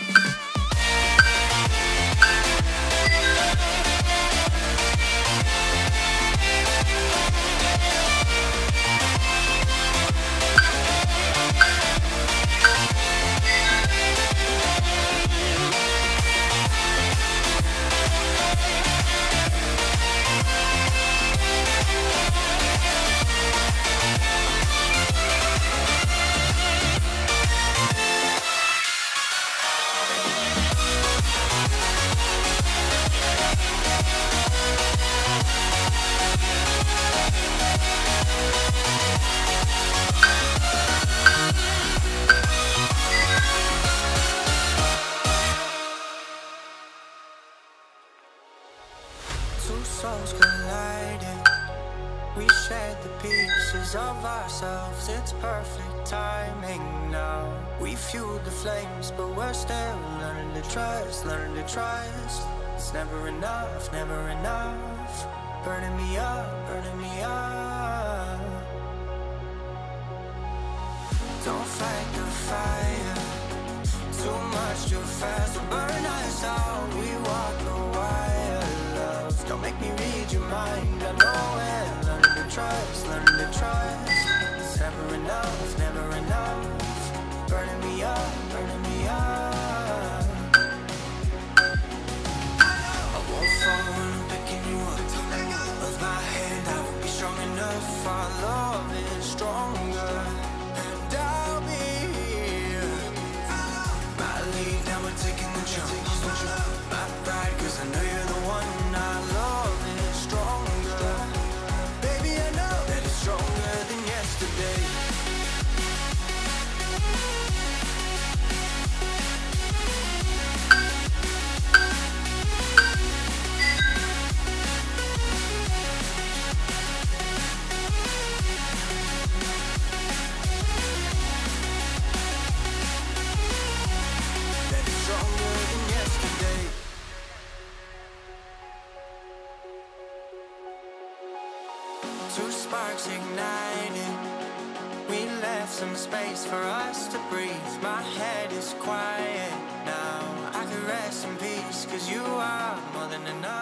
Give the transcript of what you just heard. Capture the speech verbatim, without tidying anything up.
Two souls colliding. We shared the pieces of ourselves. It's perfect timing now. We fueled the flames, but we're still learning to trust, learning to trust. It's never enough, never enough. Burning me up, burning me up. Don't fight the fire. Too much too fast to burn us out. We walk the wire, love. Don't make me read your mind. I know it. Learning to trust, learning to trust. It's never enough, never enough. Burning me up, burning me up. I won't fall when I'm picking you up. With my hand, I won't be strong enough. Our love is stronger, and I'll be here. My lead, now we're taking the jump. My pride, cause I know you're the one. Our love is stronger. Baby, I know that it's stronger than yesterday. That it's stronger than yesterday. Two sparks igniting. We left some space for us to breathe. My head is quiet now. I can rest in peace, cause you are more than enough.